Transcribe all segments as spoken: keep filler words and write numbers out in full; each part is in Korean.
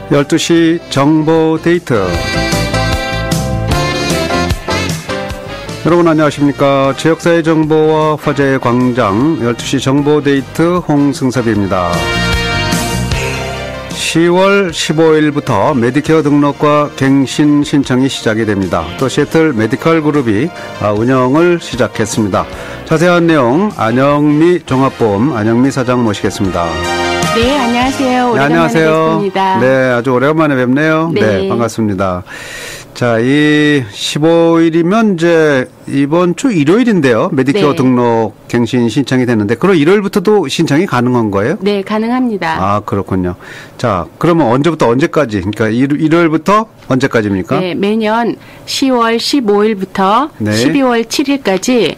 열두 시 정보데이트. 여러분 안녕하십니까. 지역사회 정보와 화제의 광장 열두 시 정보데이트 홍승섭입니다. 시월 십오일부터 메디케어 등록과 갱신 신청이 시작이 됩니다. 또 시애틀 메디컬 그룹이 운영을 시작했습니다. 자세한 내용 안영미 종합보험 안영미 사장 모시겠습니다. 네, 안녕하세요. 오래간만에 네, 안녕하세요. 뵙습니다. 네, 아주 오래간만에 뵙네요. 네. 네, 반갑습니다. 자, 이 십오일이면 이제 이번 주 일요일인데요. 메디케어 네. 등록 갱신 신청이 됐는데, 그럼 일요일부터도 신청이 가능한 거예요? 네, 가능합니다. 아, 그렇군요. 자, 그러면 언제부터 언제까지? 그러니까 일요일부터 언제까지입니까? 네, 매년 시월 십오일부터 네. 십이월 칠일까지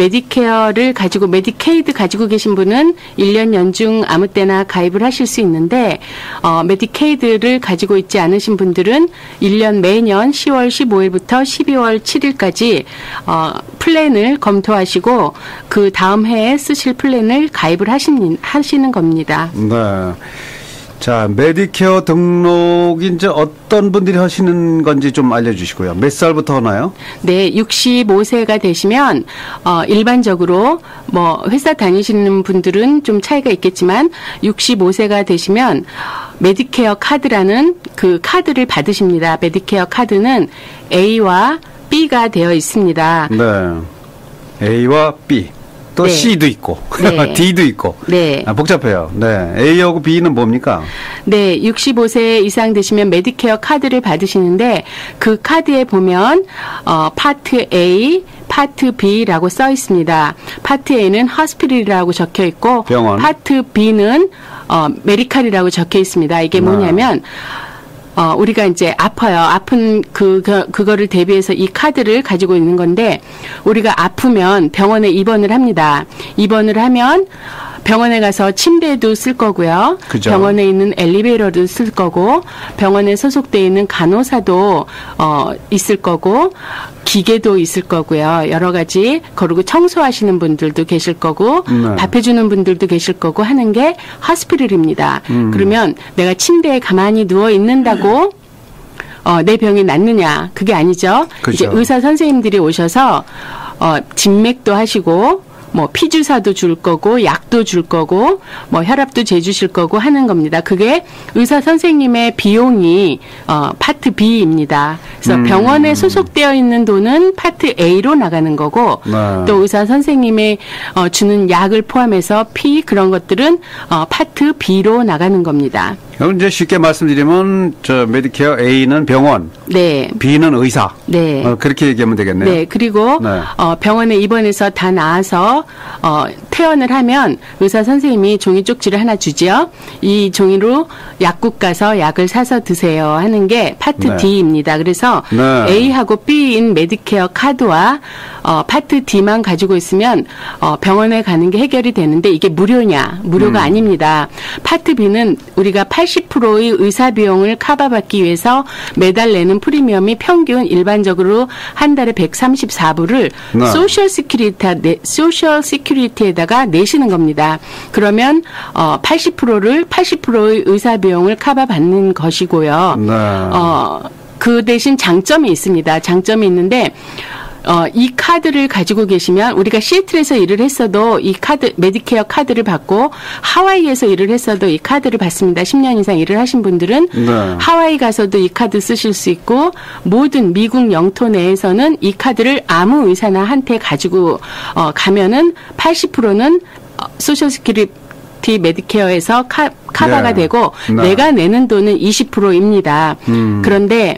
메디케어를 가지고, 메디케이드 가지고 계신 분은 일 년 연중 아무 때나 가입을 하실 수 있는데, 어, 메디케이드를 가지고 있지 않으신 분들은 일 년 매년 시월 십오일부터 십이월 칠일까지 어, 플랜을 검토하시고 그 다음 해에 쓰실 플랜을 가입을 하시는, 하시는 겁니다. 네. 자, 메디케어 등록이 이제 어떤 분들이 하시는 건지 좀 알려주시고요. 몇 살부터 하나요? 네, 육십오세가 되시면 어, 일반적으로 뭐 회사 다니시는 분들은 좀 차이가 있겠지만 육십오세가 되시면 메디케어 카드라는 그 카드를 받으십니다. 메디케어 카드는 A와 B가 되어 있습니다. 네, A와 B. 또 네. C도 있고 네. D도 있고 네. 아, 복잡해요. 네, A하고 B는 뭡니까? 네, 육십오세 이상 되시면 메디케어 카드를 받으시는데 그 카드에 보면 어, 파트 A, 파트 B라고 써 있습니다. 파트 A는 호스피ટલ이라고 적혀 있고 병원. 파트 B는 어, 메디칼이라고 적혀 있습니다. 이게 뭐냐면 어, 우리가 이제 아파요. 아픈 그, 그, 그거를 대비해서 이 카드를 가지고 있는 건데, 우리가 아프면 병원에 입원을 합니다. 입원을 하면 병원에 가서 침대도 쓸 거고요. 그죠. 병원에 있는 엘리베이터도 쓸 거고, 병원에 소속되어 있는 간호사도, 어, 있을 거고, 기계도 있을 거고요. 여러 가지, 그리고 청소하시는 분들도 계실 거고, 네. 밥해주는 분들도 계실 거고 하는 게 호스피ટલ입니다. 음. 그러면 내가 침대에 가만히 누워 있는다고 어, 내 병이 낫느냐? 그게 아니죠. 그렇죠. 이제 의사 선생님들이 오셔서 어, 진맥도 하시고, 뭐 피주사도 줄 거고 약도 줄 거고 뭐 혈압도 재주실 거고 하는 겁니다. 그게 의사 선생님의 비용이 어, 파트 B입니다. 그래서 음. 병원에 소속되어 있는 돈은 파트 A로 나가는 거고 네. 또 의사 선생님의 어, 주는 약을 포함해서 피 그런 것들은 어, 파트 B로 나가는 겁니다. 그럼 이제 쉽게 말씀드리면 저 메디케어 A는 병원, 네. B는 의사, 네. 어, 그렇게 얘기하면 되겠네요. 네, 그리고 네. 어, 병원에 입원해서 다 나아서 어, 퇴원을 하면 의사 선생님이 종이 쪽지를 하나 주죠. 이 종이로 약국 가서 약을 사서 드세요 하는 게 파트 네. D입니다. 그래서 네. A하고 B인 메디케어 카드와 어, 파트 D만 가지고 있으면 어, 병원에 가는 게 해결이 되는데 이게 무료냐? 무료가 음. 아닙니다. 파트 B는 우리가 팔십 퍼센트의 의사 비용을 커버받기 위해서 매달 내는 프리미엄이 평균 일반적으로 한 달에 백삼십사불을 네. 소셜 시큐리티 소셜 시큐리티에다가 내시는 겁니다. 그러면 어, 팔십 퍼센트를 팔십 퍼센트의 의사 비용을 커버받는 것이고요. 네. 어, 그 대신 장점이 있습니다. 장점이 있는데 어, 이 카드를 가지고 계시면 우리가 시애틀에서 일을 했어도 이 카드, 메디케어 카드를 받고 하와이에서 일을 했어도 이 카드를 받습니다. 십 년 이상 일을 하신 분들은 네. 하와이 가서도 이 카드 쓰실 수 있고 모든 미국 영토 내에서는 이 카드를 아무 의사나 한테 가지고 어, 가면은 팔십 퍼센트는 소셜 시큐리티 메디케어에서 카, 카바가 네. 되고 네. 내가 내는 돈은 이십 퍼센트입니다. 음. 그런데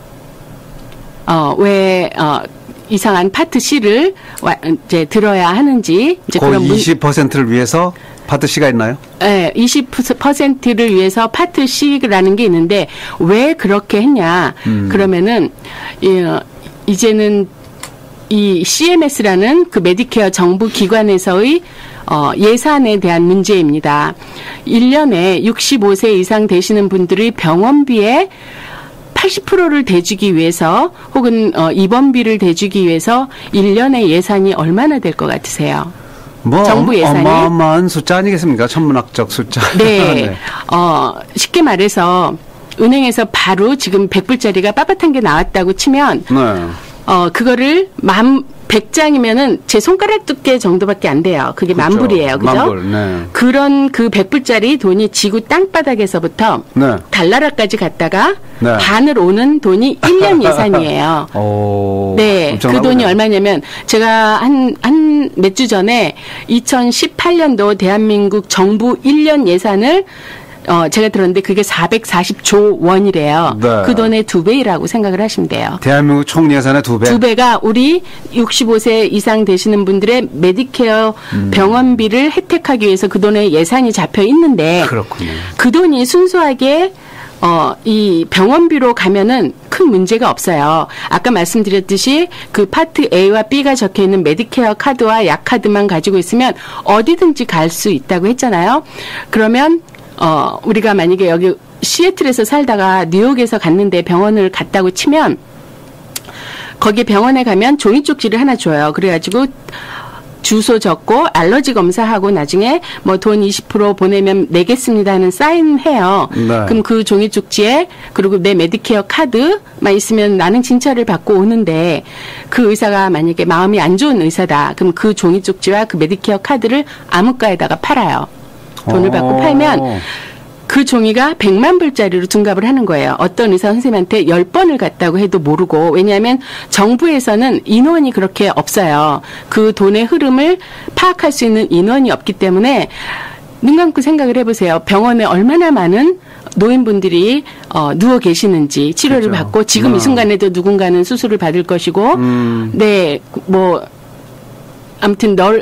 어, 왜 어, 이상한 파트 C를 이제 들어야 하는지 이제 그런 이십 퍼센트를 위해서 파트 C가 있나요? 네, 이십 퍼센트를 위해서 파트 C라는 게 있는데 왜 그렇게 했냐? 음. 그러면은 예, 이제는 이 씨엠에스라는 그 메디케어 정부 기관에서의 어, 예산에 대한 문제입니다. 일 년에 육십오세 이상 되시는 분들의 병원비에 팔십 퍼센트를 대주기 위해서 혹은 어, 입원비를 대주기 위해서 일 년의 예산이 얼마나 될 것 같으세요? 뭐 정부 예산이 어마어마한 숫자 아니겠습니까? 천문학적 숫자. 네. 네. 어, 쉽게 말해서 은행에서 바로 지금 백 불짜리가 빳빳한 게 나왔다고 치면 네. 어 그거를 만 백 장이면은 제 손가락 두께 정도밖에 안 돼요. 그게 그렇죠. 만 불이에요. 그죠? 만 불, 네. 그런 그 백 불짜리 돈이 지구 땅바닥에서부터 네. 달나라까지 갔다가 네. 반을 오는 돈이 일 년 예산이에요. 오, 네. 그 돈이 얼마냐면 제가 한, 한 몇 주 전에 이천십팔 년도 대한민국 정부 일 년 예산을 어, 제가 들었는데 그게 사백사십조 원이래요. 네. 그 돈의 두 배라고 생각을 하시면 돼요. 대한민국 총 예산의 두 배. 두 배가 우리 육십오 세 이상 되시는 분들의 메디케어 음. 병원비를 혜택하기 위해서 그 돈에 예산이 잡혀 있는데 그렇군요. 그 돈이 순수하게 어, 이 병원비로 가면은 큰 문제가 없어요. 아까 말씀드렸듯이 그 파트 A와 B가 적혀 있는 메디케어 카드와 약 카드만 가지고 있으면 어디든지 갈 수 있다고 했잖아요. 그러면 어, 우리가 만약에 여기 시애틀에서 살다가 뉴욕에서 갔는데 병원을 갔다고 치면 거기 병원에 가면 종이 쪽지를 하나 줘요. 그래가지고 주소 적고 알러지 검사하고 나중에 뭐 돈 이십 퍼센트 보내면 내겠습니다 하는 사인해요. 네. 그럼 그 종이 쪽지에 그리고 내 메디케어 카드만 있으면 나는 진찰을 받고 오는데 그 의사가 만약에 마음이 안 좋은 의사다. 그럼 그 종이 쪽지와 그 메디케어 카드를 암흑가에다가 팔아요. 돈을 받고 팔면 그 종이가 백만 불짜리로 둔갑을 하는 거예요. 어떤 의사 선생님한테 열 번을 갔다고 해도 모르고. 왜냐하면 정부에서는 인원이 그렇게 없어요. 그 돈의 흐름을 파악할 수 있는 인원이 없기 때문에 눈 감고 생각을 해보세요. 병원에 얼마나 많은 노인분들이 어, 누워 계시는지 치료를 그렇죠. 받고 지금 아. 이 순간에도 누군가는 수술을 받을 것이고 음. 네, 뭐 아무튼 널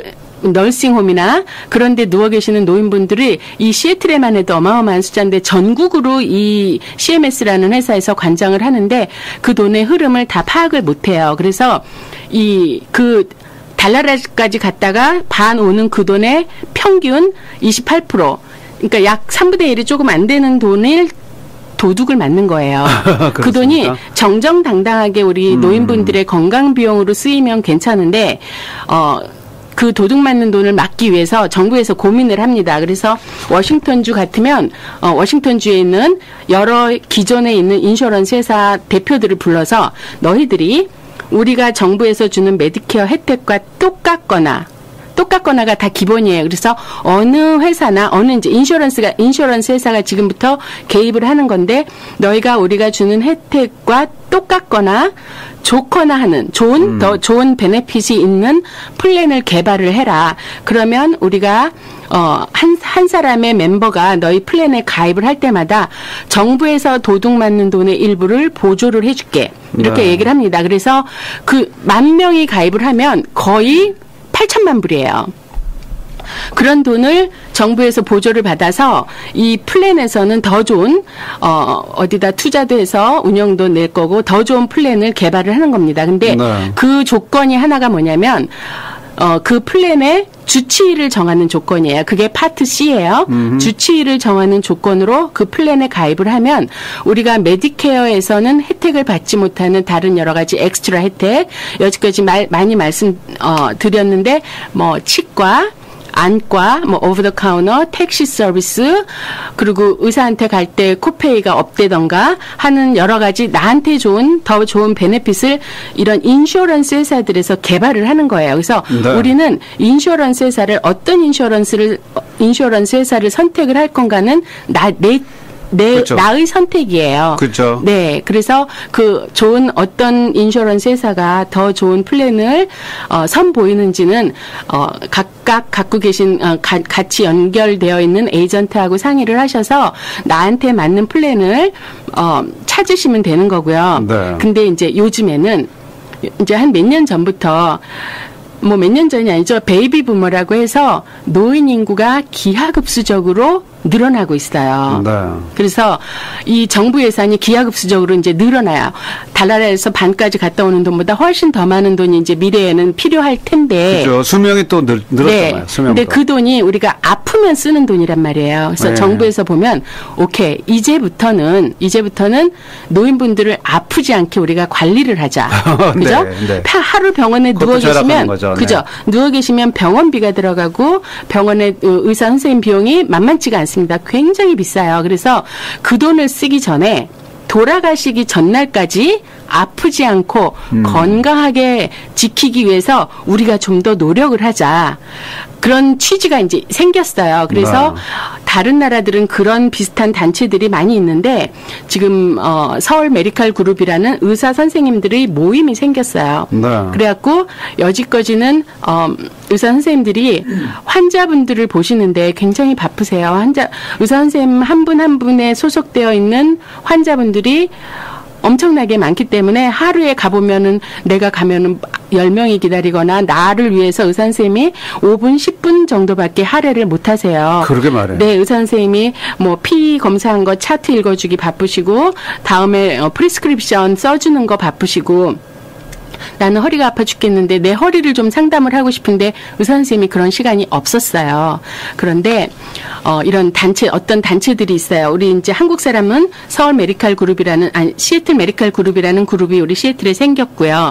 널싱홈이나 그런 데 누워 계시는 노인분들이 이 시애틀에만 해도 어마어마한 숫자인데 전국으로 이 씨엠에스라는 회사에서 관장을 하는데 그 돈의 흐름을 다 파악을 못해요. 그래서 이 그 달나라까지 갔다가 반 오는 그 돈의 평균 이십팔 퍼센트 그러니까 약 삼분의 일이 조금 안 되는 돈을 도둑을 맞는 거예요. 그 돈이 정정당당하게 우리 음. 노인분들의 건강 비용으로 쓰이면 괜찮은데 어 그 도둑 맞는 돈을 막기 위해서 정부에서 고민을 합니다. 그래서 워싱턴주 같으면 어, 워싱턴주에 있는 여러 기존에 있는 인슈런스 회사 대표들을 불러서 너희들이 우리가 정부에서 주는 메디케어 혜택과 똑같거나 똑같거나가 다 기본이에요. 그래서 어느 회사나 어느 이제 인슈런스가 인슈런스 회사가 지금부터 개입을 하는 건데 너희가 우리가 주는 혜택과 똑같거나 좋거나 하는 좋은 음. 더 좋은 베네핏이 있는 플랜을 개발을 해라. 그러면 우리가 어, 한, 한 사람의 멤버가 너희 플랜에 가입을 할 때마다 정부에서 도둑 맞는 돈의 일부를 보조를 해줄게. 이렇게 네. 얘기를 합니다. 그래서 그 만 명이 가입을 하면 거의 팔천만 불이에요. 그런 돈을 정부에서 보조를 받아서 이 플랜에서는 더 좋은 어 어디다 투자도 해서 운영도 낼 거고 더 좋은 플랜을 개발을 하는 겁니다. 근데 네. 그 조건이 하나가 뭐냐면 어 그 플랜의 주치의를 정하는 조건이에요. 그게 파트 C예요. 음흠. 주치의를 정하는 조건으로 그 플랜에 가입을 하면 우리가 메디케어에서는 혜택을 받지 못하는 다른 여러 가지 엑스트라 혜택 여지까지 말, 많이 말씀 어, 드렸는데 뭐 치과 안과, 뭐 오버 더 카운터, 택시 서비스, 그리고 의사한테 갈 때 코페이가 없대던가 하는 여러 가지 나한테 좋은 더 좋은 베네핏을 이런 인슈런스 회사들에서 개발을 하는 거예요. 그래서 네. 우리는 인슈런스 회사를 어떤 인슈런스를 인슈런스 회사를 선택을 할 건가는 나내 내, 그렇죠. 나의 선택이에요. 그렇죠. 네. 그래서 그 좋은 어떤 인슈런스 회사가 더 좋은 플랜을 어, 선보이는지는 어, 각각 갖고 계신 어, 가, 같이 연결되어 있는 에이전트하고 상의를 하셔서 나한테 맞는 플랜을 어, 찾으시면 되는 거고요. 네. 근데 이제 요즘에는 이제 한 몇 년 전부터 뭐 몇 년 전이 아니죠. 베이비 부머라고 해서 노인 인구가 기하급수적으로 늘어나고 있어요. 네. 그래서 이 정부 예산이 기하급수적으로 이제 늘어나요. 달나라에서 반까지 갔다 오는 돈보다 훨씬 더 많은 돈이 이제 미래에는 필요할 텐데. 그렇죠. 수명이 또 늘, 늘었잖아요. 네. 수명도. 근데 그 돈이 우리가 아프면 쓰는 돈이란 말이에요. 그래서 네. 정부에서 보면 오케이 이제부터는 이제부터는 노인분들을 아프지 않게 우리가 관리를 하자. 그죠? 네, 네. 하루 병원에 누워 계시면 거죠. 그죠? 네. 누워 계시면 병원비가 들어가고 병원의 의사 선생님 비용이 만만치가 않습니다. 있습니다. 굉장히 비싸요. 그래서 그 돈을 쓰기 전에 돌아가시기 전날까지 아프지 않고 음. 건강하게 지키기 위해서 우리가 좀 더 노력을 하자. 그런 취지가 이제 생겼어요. 그래서 네. 다른 나라들은 그런 비슷한 단체들이 많이 있는데 지금 어, 서울 메디컬 그룹이라는 의사 선생님들의 모임이 생겼어요. 네. 그래갖고 여지까지는 어, 의사 선생님들이 환자분들을 보시는데 굉장히 바쁘세요. 환자 의사 선생님 한 분 한 분에 소속되어 있는 환자분들이 엄청나게 많기 때문에 하루에 가보면은 내가 가면은 열 명이 기다리거나 나를 위해서 의사 선생님이 오 분, 십 분 정도밖에 할애를 못 하세요. 그러게 말해요. 네, 의사 선생님이 뭐 피 검사한 거 차트 읽어주기 바쁘시고 다음에 어, 프리스크립션 써주는 거 바쁘시고 나는 허리가 아파 죽겠는데 내 허리를 좀 상담을 하고 싶은데 의사 선생님이 그런 시간이 없었어요. 그런데 어, 이런 단체 어떤 단체들이 있어요. 우리 이제 한국 사람은 서울 메디컬 그룹이라는 아니 시애틀 메디컬 그룹이라는 그룹이 우리 시애틀에 생겼고요.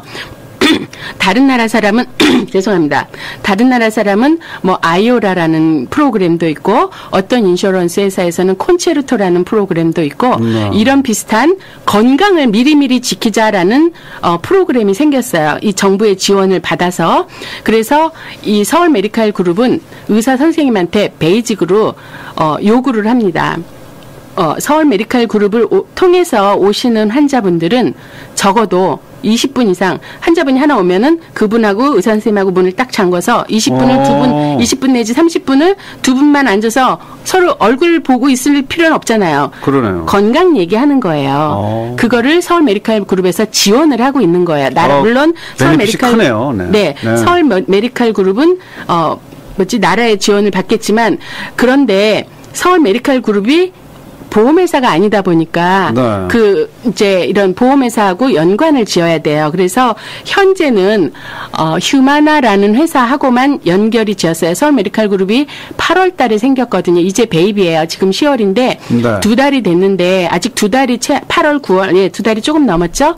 다른 나라 사람은 죄송합니다. 다른 나라 사람은 뭐 아이오라라는 프로그램도 있고 어떤 인슈런스 회사에서는 콘체르토라는 프로그램도 있고 음. 이런 비슷한 건강을 미리미리 지키자라는 어, 프로그램이 생겼어요. 이 정부의 지원을 받아서. 그래서 이 서울 메디컬 그룹은 의사 선생님한테 베이직으로 어, 요구를 합니다. 어, 서울 메디컬 그룹을 오, 통해서 오시는 환자분들은 적어도 이십 분 이상 환자분이 하나 오면은 그분하고 의사 선생님하고 문을 딱 잠궈서 이십 분을 두 분, 이십 분 내지 삼십 분을 두 분만 앉아서 서로 얼굴 보고 있을 필요는 없잖아요. 그러네요. 건강 얘기하는 거예요. 오. 그거를 서울 메디컬 그룹에서 지원을 하고 있는 거예요. 나라 어, 물론 서울 메디컬 크네요. 네. 네, 네. 서울 메디컬 그룹은 어 뭐지 나라의 지원을 받겠지만 그런데 서울 메디컬 그룹이 보험회사가 아니다 보니까 네. 그 이제 이런 보험회사하고 연관을 지어야 돼요. 그래서 현재는 어, 휴마나라는 회사하고만 연결이 지었어요. 서울 메디컬 그룹이 팔월 달에 생겼거든요. 이제 베이비예요. 지금 시월인데 네. 두 달이 됐는데 아직 두 달이 채 팔월, 구월 예, 두 달이 조금 넘었죠.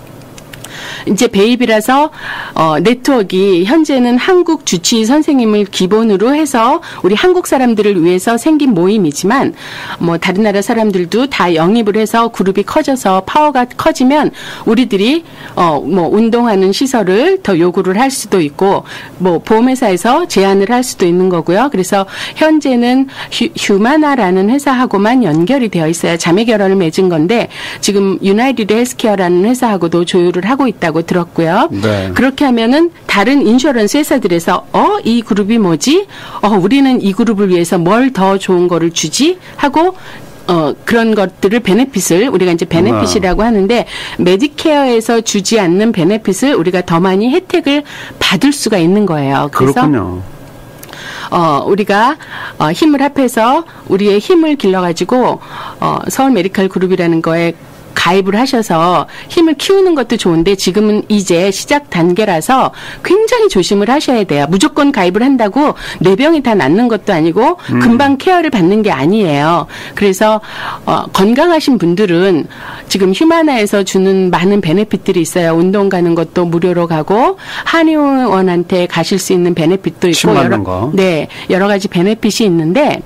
이제 베이비라서 어, 네트워크 현재는 한국 주치의 선생님을 기본으로 해서 우리 한국 사람들을 위해서 생긴 모임이지만 뭐 다른 나라 사람들도 다 영입을 해서 그룹이 커져서 파워가 커지면 우리들이 어, 뭐 운동하는 시설을 더 요구를 할 수도 있고 뭐 보험회사에서 제안을 할 수도 있는 거고요. 그래서 현재는 휴, 휴마나라는 회사하고만 연결이 되어 있어요. 자매 결연을 맺은 건데 지금 유나이티드 헬스케어라는 회사하고도 조율을 하고 있다고 들었고요. 네. 그렇게 하면은 다른 인슈런스 회사들에서 어, 이 그룹이 뭐지? 어, 우리는 이 그룹을 위해서 뭘 더 좋은 거를 주지? 하고 어, 그런 것들을 베네핏을 우리가 이제 베네핏이라고 하는데 메디케어에서 주지 않는 베네핏을 우리가 더 많이 혜택을 받을 수가 있는 거예요. 그래서 그렇군요. 어, 우리가, 어, 힘을 합해서 우리의 힘을 길러가지고, 어, 서울 메디컬 그룹이라는 거에 가입을 하셔서 힘을 키우는 것도 좋은데 지금은 이제 시작 단계라서 굉장히 조심을 하셔야 돼요. 무조건 가입을 한다고 내 병이 다 낫는 것도 아니고 음. 금방 케어를 받는 게 아니에요. 그래서 어, 건강하신 분들은 지금 휴마나에서 주는 많은 베네핏들이 있어요. 운동 가는 것도 무료로 가고 한의원한테 가실 수 있는 베네핏도 있고 여러, 거. 네, 여러 가지 베네핏이 있는데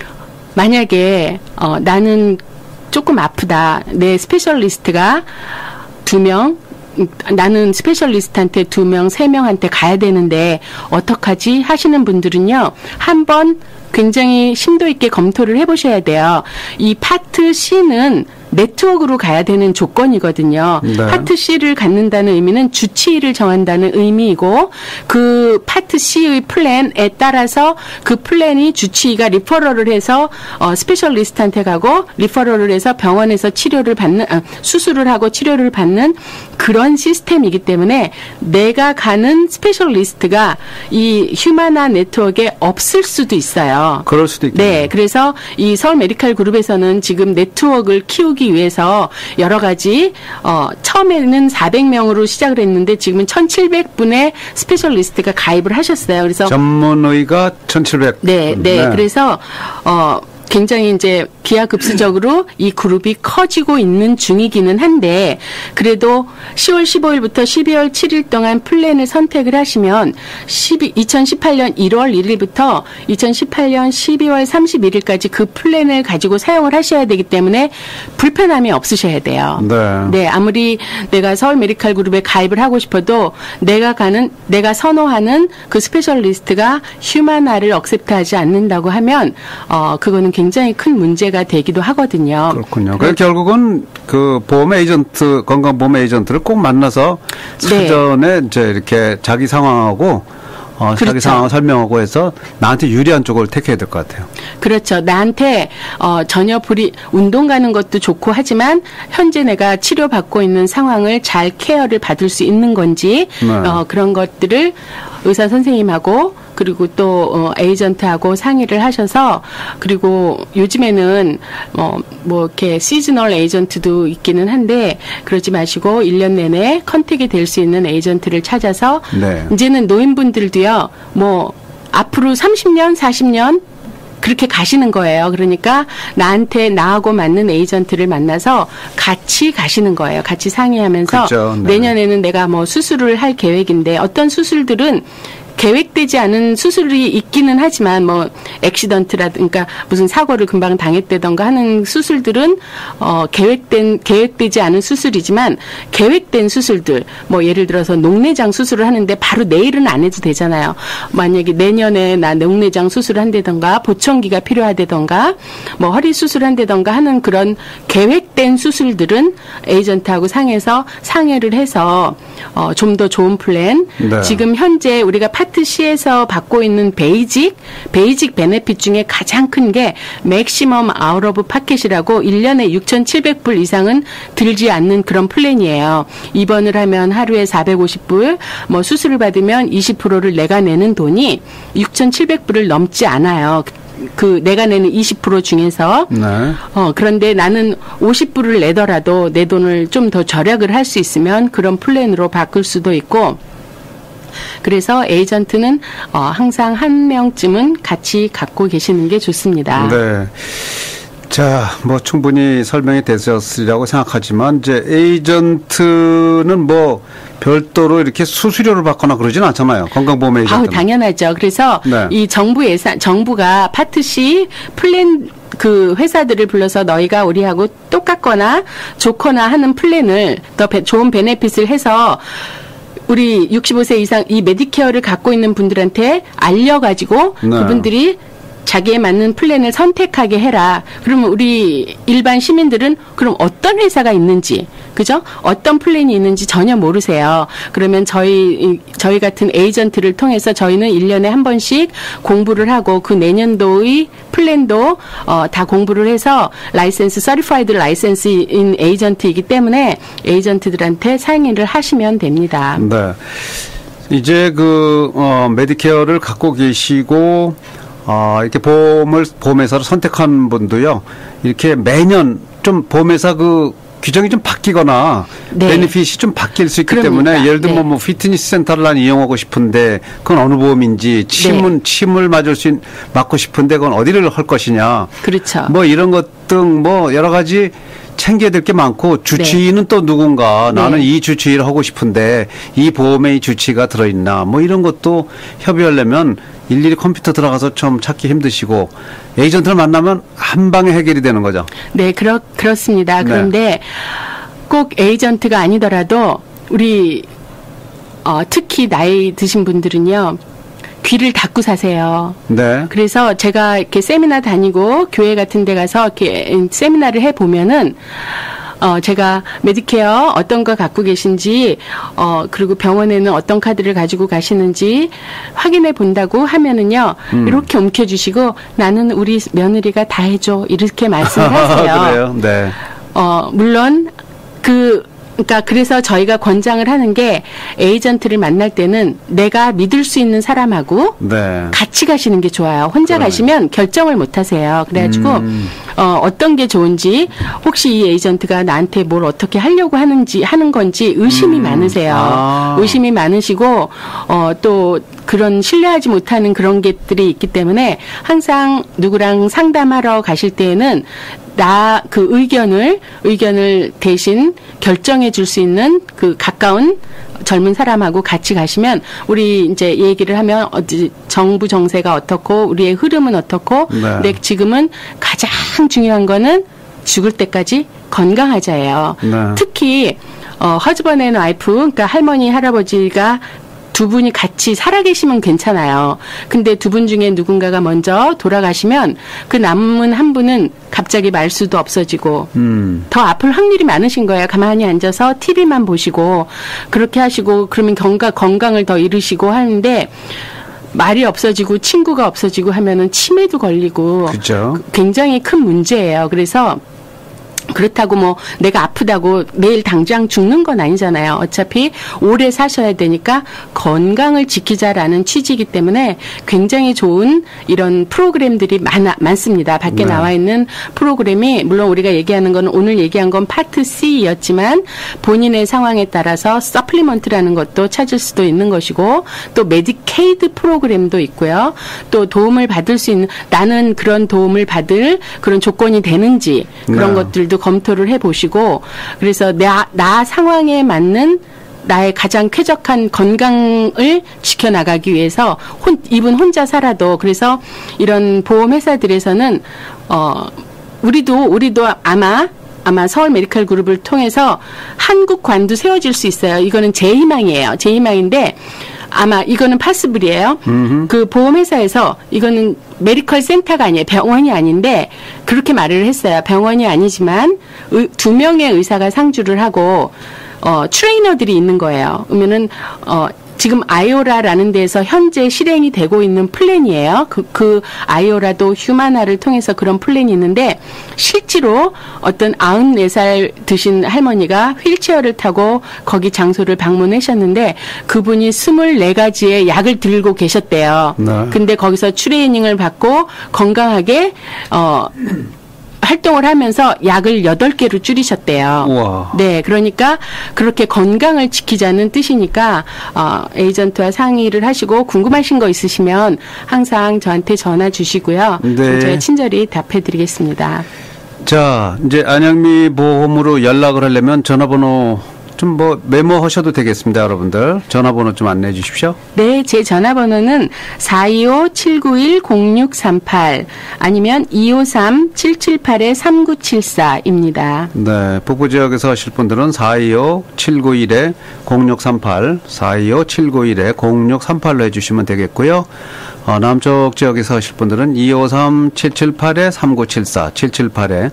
만약에 어, 나는 조금 아프다. 내 스페셜리스트가 두 명, 나는 스페셜리스트한테 두 명, 세 명한테 가야 되는데 어떡하지? 하시는 분들은요. 한번 굉장히 심도 있게 검토를 해보셔야 돼요. 이 파트 C는 네트워크로 가야 되는 조건이거든요. 네. 파트 C를 갖는다는 의미는 주치의를 정한다는 의미이고 그 파트 C의 플랜에 따라서 그 플랜이 주치의가 리퍼럴을 해서 어, 스페셜리스트한테 가고 리퍼럴을 해서 병원에서 치료를 받는 아, 수술을 하고 치료를 받는 그런 시스템이기 때문에 내가 가는 스페셜리스트가 이 휴마나 네트워크에 없을 수도 있어요. 그럴 수도 있겠네요. 네, 그래서 이 서울 메디컬 그룹에서는 지금 네트워크를 키우기 위해서 여러 가지 어, 처음에는 사백 명으로 시작을 했는데 지금은 천칠백 분의 스페셜리스트가 가입을 하셨어요. 그래서 전문의가 천칠백. 네, 네. 네. 그래서 어 굉장히 이제 기하급수적으로 이 그룹이 커지고 있는 중이기는 한데 그래도 시월 십오일부터 십이월 칠일 동안 플랜을 선택을 하시면 이천십팔년 일월 일일부터 이천십팔년 십이월 삼십일일까지 그 플랜을 가지고 사용을 하셔야 되기 때문에 불편함이 없으셔야 돼요. 네. 네, 아무리 내가 서울 메디칼 그룹에 가입을 하고 싶어도 내가 가는 내가 선호하는 그 스페셜리스트가 휴마나를 억셉트하지 않는다고 하면 어 그거는 굉장히 큰 문제가 되기도 하거든요. 그렇군요. 그래서 결국은 그 보험 에이전트 건강보험 에이전트를 꼭 만나서 사전에 네. 이제 이렇게 자기 상황하고 어, 그렇죠. 자기 상황을 설명하고 해서 나한테 유리한 쪽을 택해야 될 것 같아요. 그렇죠. 나한테 어, 전혀 불이 운동 가는 것도 좋고 하지만 현재 내가 치료받고 있는 상황을 잘 케어를 받을 수 있는 건지 네. 어, 그런 것들을 의사 선생님하고 그리고 또 어, 에이전트하고 상의를 하셔서 그리고 요즘에는 어, 뭐 이렇게 시즈널 에이전트도 있기는 한데 그러지 마시고 일 년 내내 컨택이 될 수 있는 에이전트를 찾아서 네. 이제는 노인분들도요. 뭐 앞으로 삼십 년, 사십 년 그렇게 가시는 거예요. 그러니까 나한테 나하고 맞는 에이전트를 만나서 같이 가시는 거예요. 같이 상의하면서 그렇죠. 네. 내년에는 내가 뭐 수술을 할 계획인데 어떤 수술들은 계획되지 않은 수술이 있기는 하지만 뭐 액시던트라든가 무슨 사고를 금방 당했다던가 하는 수술들은 어 계획된 계획되지 않은 수술이지만 계획된 수술들 뭐 예를 들어서 녹내장 수술을 하는데 바로 내일은 안 해도 되잖아요. 만약에 내년에 나 녹내장 수술을 한다던가 보청기가 필요하다던가 뭐 허리 수술을 한다던가 하는 그런 계획된 수술들은 에이전트하고 상해서 상의를 해서 어 좀 더 좋은 플랜 네. 지금 현재 우리가 파트 C에서 받고 있는 베이직, 베이직 베네핏 중에 가장 큰 게 맥시멈 아웃 오브 파켓이라고 일 년에 육천칠백 불 이상은 들지 않는 그런 플랜이에요. 입원을 하면 하루에 사백오십 불, 뭐 수술을 받으면 이십 퍼센트를 내가 내는 돈이 육천칠백 불을 넘지 않아요. 그 내가 내는 이십 퍼센트 중에서 네. 어 그런데 나는 오십 불을 내더라도 내 돈을 좀 더 절약을 할 수 있으면 그런 플랜으로 바꿀 수도 있고 그래서 에이전트는 어, 항상 한 명쯤은 같이 갖고 계시는 게 좋습니다. 네. 자, 뭐 충분히 설명이 되셨으리라고 생각하지만 이제 에이전트는 뭐 별도로 이렇게 수수료를 받거나 그러진 않잖아요. 건강보험 에이전트는. 아우, 당연하죠. 그래서 네. 이 정부 예산, 정부가 파트 C 플랜 그 회사들을 불러서 너희가 우리하고 똑같거나 좋거나 하는 플랜을 더 배, 좋은 베네핏을 해서 우리 육십오 세 이상 이 메디케어를 갖고 있는 분들한테 알려가지고 네. 그분들이 자기에 맞는 플랜을 선택하게 해라. 그러면 우리 일반 시민들은 그럼 어떤 회사가 있는지, 그죠? 어떤 플랜이 있는지 전혀 모르세요. 그러면 저희, 저희 같은 에이전트를 통해서 저희는 일 년에 한 번씩 공부를 하고 그 내년도의 플랜도 어, 다 공부를 해서 라이센스, 서리파이드 라이센스인 에이전트이기 때문에 에이전트들한테 상의를 하시면 됩니다. 네. 이제 그, 어, 메디케어를 갖고 계시고, 어, 이렇게 보험을, 보험회사를 선택한 분도요, 이렇게 매년 좀 보험회사 그 규정이 좀 바뀌거나, 네. 베네핏이 좀 바뀔 수 있기 그럽니다. 때문에, 예를 들면 네. 뭐 피트니스 센터를 난 이용하고 싶은데, 그건 어느 보험인지, 침은, 네. 침을 맞을 수, 있, 맞고 싶은데, 그건 어디를 할 것이냐. 그렇죠. 뭐 이런 것 등 뭐 여러 가지 챙겨야 될 게 많고, 주치의는 네. 또 누군가, 네. 나는 이 주치의를 하고 싶은데, 이 보험에 이 주치의가 들어있나, 뭐 이런 것도 협의하려면, 일일이 컴퓨터 들어가서 좀 찾기 힘드시고 에이전트를 만나면 한 방에 해결이 되는 거죠. 네, 그렇, 그렇습니다. 네. 그런데 꼭 에이전트가 아니더라도 우리 어, 특히 나이 드신 분들은요. 귀를 닫고 사세요. 네. 그래서 제가 이렇게 세미나 다니고 교회 같은 데 가서 이렇게 세미나를 해 보면은 어, 제가 메디케어 어떤 거 갖고 계신지, 어, 그리고 병원에는 어떤 카드를 가지고 가시는지 확인해 본다고 하면은요, 음. 이렇게 움켜주시고, 나는 우리 며느리가 다 해줘. 이렇게 말씀을 하세요. 그래요? 네. 어, 물론, 그, 그러니까 그래서 저희가 권장을 하는 게 에이전트를 만날 때는 내가 믿을 수 있는 사람하고 네. 같이 가시는 게 좋아요. 혼자 그러네. 가시면 결정을 못 하세요. 그래가지고 음. 어, 어떤 게 좋은지 혹시 이 에이전트가 나한테 뭘 어떻게 하려고 하는지 하는 건지 의심이 음. 많으세요. 아. 의심이 많으시고 어, 또 그런 신뢰하지 못하는 그런 것들이 있기 때문에 항상 누구랑 상담하러 가실 때에는 나 그 의견을 의견을 대신 결정해 줄 수 있는 그 가까운 젊은 사람하고 같이 가시면 우리 이제 얘기를 하면 어디 정부 정세가 어떻고 우리의 흐름은 어떻고 네. 근데 지금은 가장 중요한 거는 죽을 때까지 건강하자예요. 네. 특히 어 허즈번 앤 와이프 그러니까 할머니 할아버지가 두 분이 같이 살아계시면 괜찮아요. 근데 두 분 중에 누군가가 먼저 돌아가시면 그 남은 한 분은 갑자기 말수도 없어지고 음. 더 아플 확률이 많으신 거예요. 가만히 앉아서 티비만 보시고 그렇게 하시고 그러면 건강, 건강을 더 잃으시고 하는데 말이 없어지고 친구가 없어지고 하면은 치매도 걸리고 그죠. 굉장히 큰 문제예요. 그래서 그렇다고 뭐 내가 아프다고 내일 당장 죽는 건 아니잖아요. 어차피 오래 사셔야 되니까 건강을 지키자라는 취지이기 때문에 굉장히 좋은 이런 프로그램들이 많아, 많습니다. 밖에 네. 나와 있는 프로그램이 물론 우리가 얘기하는 건 오늘 얘기한 건 파트 C였지만 본인의 상황에 따라서 서플리먼트라는 것도 찾을 수도 있는 것이고 또 메디케이드 프로그램도 있고요. 또 도움을 받을 수 있는 나는 그런 도움을 받을 그런 조건이 되는지 그런 네. 것들도 검토를 해보시고 그래서 나, 나 상황에 맞는 나의 가장 쾌적한 건강을 지켜나가기 위해서 혼, 이분 혼자 살아도 그래서 이런 보험회사들에서는 어 우리도 우리도 아마 아마 서울 메디컬 그룹을 통해서 한국관도 세워질 수 있어요. 이거는 제 희망이에요. 제 희망인데 아마 이거는 파스블이에요. 음흠. 그 보험회사에서 이거는 메디컬 센터가 아니에요. 병원이 아닌데 그렇게 말을 했어요. 병원이 아니지만 의, 두 명의 의사가 상주를 하고 어, 트레이너들이 있는 거예요. 그러면은 어, 지금 아이오라라는 데서 현재 실행이 되고 있는 플랜이에요. 그, 그 아이오라도 휴마나를 통해서 그런 플랜이 있는데 실제로 어떤 아흔네 살 드신 할머니가 휠체어를 타고 거기 장소를 방문하셨는데 그분이 스물네 가지의 약을 들고 계셨대요. 네. 근데 거기서 트레이닝을 받고 건강하게 어 활동을 하면서 약을 여덟 개로 줄이셨대요. 우와. 네, 그러니까 그렇게 건강을 지키자는 뜻이니까 어, 에이전트와 상의를 하시고 궁금하신 거 있으시면 항상 저한테 전화 주시고요. 네. 저희 친절히 답해드리겠습니다. 자, 이제 안양미 보험으로 연락을 하려면 전화번호 좀 뭐 메모하셔도 되겠습니다, 여러분들. 전화번호 좀 안내해 주십시오. 네, 제 전화번호는 사이오 칠구일 공육삼팔 아니면 이오삼 칠칠팔 삼구칠사입니다. 네, 북부 지역에서 하실 분들은 사이오 칠구일 공육삼팔, 사이오 칠구일 공육삼팔로 해주시면 되겠고요. 어, 남쪽 지역에서 하실 분들은 이오삼 칠칠팔 삼구칠사, 칠칠팔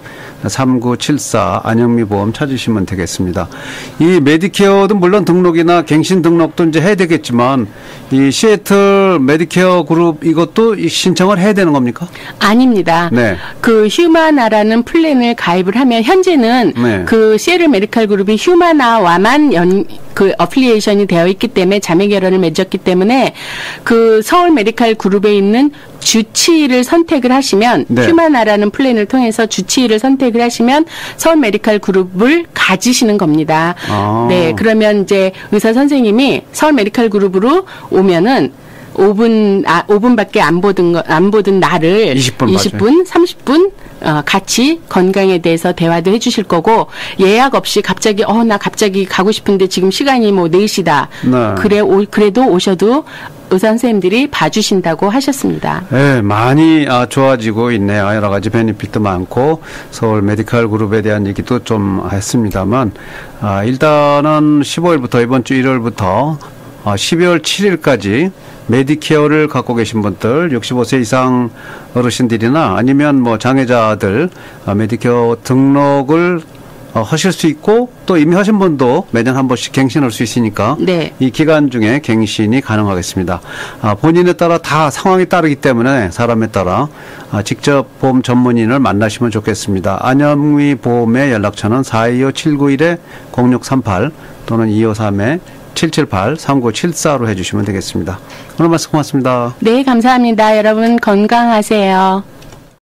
삼구칠사 안영미 보험 찾으시면 되겠습니다. 이 메디케어도 물론 등록이나 갱신 등록도 이제 해야 되겠지만 이 시애틀 메디케어 그룹 이것도 신청을 해야 되는 겁니까? 아닙니다. 네. 그 휴마나라는 플랜을 가입을 하면 현재는 네. 그 시애틀 메디컬 그룹이 휴마나와만 연, 그 어플리에이션이 되어 있기 때문에 자매 결연을 맺었기 때문에 그 서울 메디컬 그룹에 있는 주치의를 선택을 하시면 네. 휴마나라는 플랜을 통해서 주치의를 선택을 하시면 서울 메디컬 그룹을 가지시는 겁니다. 아. 네, 그러면 이제 의사 선생님이 서울 메디컬 그룹으로 오면은 오 분, 아, 오 분밖에 안 보던, 거, 안 보던 나를 이십 분 이십 분, 삼십 분, 어, 같이 건강에 대해서 대화도 해 주실 거고, 예약 없이 갑자기, 어, 나 갑자기 가고 싶은데 지금 시간이 뭐 네 시다. 네. 그래, 오, 그래도 오셔도 의사 선생님들이 봐주신다고 하셨습니다. 네, 많이 아, 좋아지고 있네요. 여러 가지 베니핏도 많고 서울 메디컬 그룹에 대한 얘기도 좀 했습니다만 아, 일단은 십오일부터 이번 주 일요일부터 아, 십이월 칠일까지 메디케어를 갖고 계신 분들 육십오 세 이상 어르신들이나 아니면 뭐 장애자들 아, 메디케어 등록을 어, 하실 수 있고 또 이미 하신 분도 매년 한 번씩 갱신할 수 있으니까 네. 이 기간 중에 갱신이 가능하겠습니다. 아, 본인에 따라 다 상황이 따르기 때문에 사람에 따라 아, 직접 보험 전문인을 만나시면 좋겠습니다. 안영미 보험의 연락처는 사이오 칠구일 공육삼팔 또는 이오삼 칠칠팔 삼구칠사로 해주시면 되겠습니다. 오늘 말씀 고맙습니다. 네, 감사합니다. 여러분 건강하세요.